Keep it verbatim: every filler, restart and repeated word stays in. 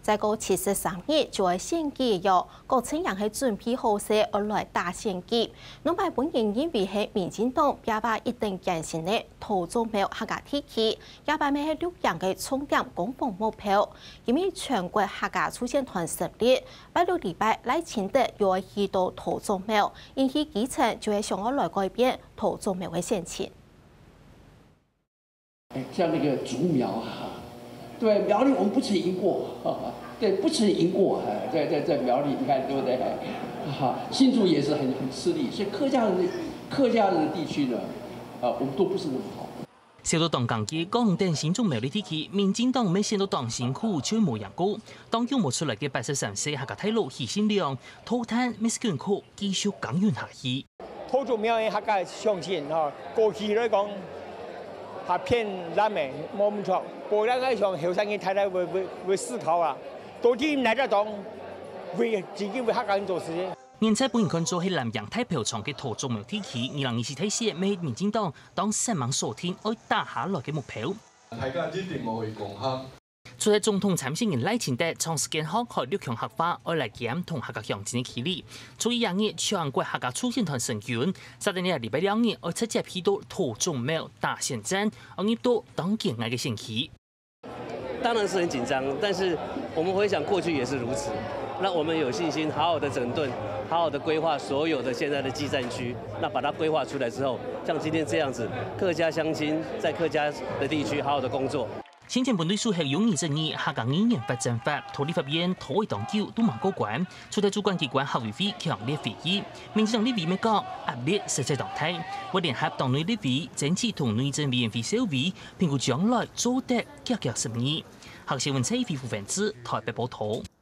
再過七十三日就會選舉咗，各親人係準備好勢而來打選舉。兩派本人認為係民進黨也把一定堅信嘅土中苗客家地區，也把咩係六樣嘅重點攻防目標。因為全國客家出現團成立，拜六禮拜賴清德又會去到土中苗，引起基層就係想要來改變土中苗嘅選情。 像那個竹苗啊。 对苗栗，我们不曾赢过，对，不曾赢过，哎，在在在苗栗，你看对不对？哈，新竹也是很很吃力，所以客家人的客家人的地区呢，啊，我们都不是那么好。 受到党港嘅港等新中苗栗地區，民進黨沒想到黨辛苦就冇人過，當用冇出來嘅八十三歲客家大陸許信良，土壇沒是艱苦，繼續耕耘下去。 土中苗嘅客家鄉親嚇，過去來講。 係偏南面冇咁錯，過兩個像後生嘅太太會會會思考啊，到底哪個黨為自己為客家人做事？ 現在本人看做係南洋太平洋嘅土中苗地區，二零二四體寫咩民進黨當新聞所聽愛打下來嘅目標。 大家一定冇去共克。 除咗總統參選人賴清德長時間學學六強客話，愛嚟減同客家鄉親嘅距離。所以廿日全國客家促進團成員，實際呢禮拜兩日愛直接去到土中苗打選戰，而入到當建愛嘅選區。 當然是很緊張，但是我們回想過去也是如此。那我們有信心，好好的整頓，好好的規劃所有的現在的基戰區。那把它規劃出來之後，像今天這樣子，客家鄉親在客家的地區好好的工作。 先前本隊屬係用二十二客家語言發展法，土立法院土會當久都冇過關，出題主管機關客委會強烈非議。民進黨立委咪講壓力實際動態，為聯合黨內立委爭取同內政委員會修委評估將來做得結結實擬。客新聞採訪副分子台北報道。